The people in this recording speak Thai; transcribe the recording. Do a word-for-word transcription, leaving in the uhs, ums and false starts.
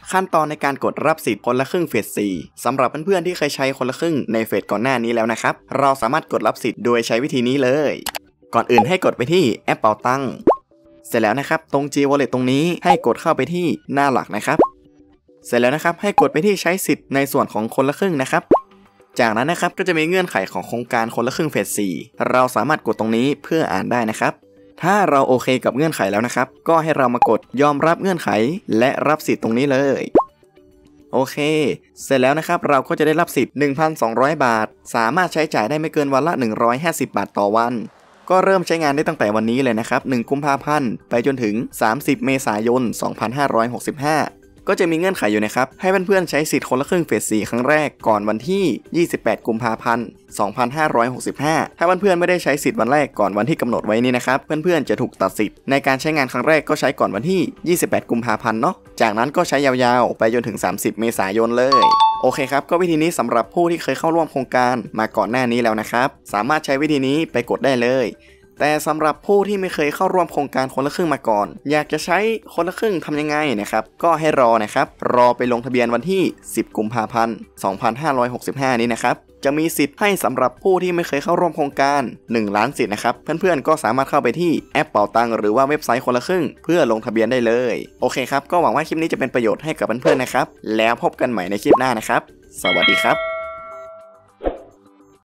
ขั้นตอนในการกดรับสิทธิ์คนละครึ่งเฟสสี่สำหรับเพื่อนๆที่เคยใช้คนละครึ่งในเฟสก่อนหน้านี้แล้วนะครับเราสามารถกดรับสิทธิ์โดยใช้วิธีนี้เลยก่อนอื่นให้กดไปที่แอปเป๋าตังค์เสร็จแล้วนะครับตรง G Wallet ตรงนี้ให้กดเข้าไปที่หน้าหลักนะครับเสร็จแล้วนะครับให้กดไปที่ใช้สิทธิ์ในส่วนของคนละครึ่งนะครับจากนั้นนะครับก็จะมีเงื่อนไขของโครงการคนละครึ่งเฟสสี่เราสามารถกดตรงนี้เพื่ออ่านได้นะครับถ้าเราโอเคกับเงื่อนไขแล้วนะครับก็ให้เรามากดยอมรับเงื่อนไขและรับสิทธิ์ตรงนี้เลยโอเคเสร็จแล้วนะครับเราก็จะได้รับสิทธิ์ หนึ่งพันสองร้อย บาทสามารถใช้จ่ายได้ไม่เกินวันละหนึ่งร้อยห้าสิบบาทต่อวันก็เริ่มใช้งานได้ตั้งแต่วันนี้เลยนะครับหนึ่งกุมภาพันธ์ไปจนถึงสามสิบเมษายนสองพันห้าร้อยหกสิบห้าก็จะมีเงื่อนไขอยู่นะครับให้เพื่อนๆใช้สิทธิ์คนละครึ่งเฟสสี่ครั้งแรกก่อนวันที่ยี่สิบแปดกุมภาพันธ์สองพันห้าร้อยหกสิบห้าถ้าเพื่อนๆไม่ได้ใช้สิทธิ์วันแรกก่อนวันที่กำหนดไว้นี่นะครับเพื่อนๆจะถูกตัดสิทธิ์ในการใช้งานครั้งแรกก็ใช้ก่อนวันที่ยี่สิบแปดกุมภาพันธ์เนาะจากนั้นก็ใช้ยาวๆไปจนถึงสามสิบเมษายนเลยโอเคครับก็วิธีนี้สำหรับผู้ที่เคยเข้าร่วมโครงการมาก่อนหน้านี้แล้วนะครับสามารถใช้วิธีนี้ไปกดได้เลยแต่สำหรับผู้ที่ไม่เคยเข้าร่วมโครงการคนละครึ่งมาก่อนอยากจะใช้คนละครึ่งทำยังไงนะครับก็ให้รอนะครับรอไปลงทะเบียนวันที่สิบกุมภาพันธ์สองพันห้าร้อยหกสิบห้านี้นะครับจะมีสิทธิ์ให้สำหรับผู้ที่ไม่เคยเข้าร่วมโครงการหนึ่งล้านสิทธิ์นะครับเพื่อนๆก็สามารถเข้าไปที่แอปเป๋าตังค์หรือว่าเว็บไซต์คนละครึ่งเพื่อลงทะเบียนได้เลยโอเคครับก็หวังว่าคลิปนี้จะเป็นประโยชน์ให้กับเพื่อนๆนะครับแล้วพบกันใหม่ในคลิปหน้านะครับสวัสดีครับ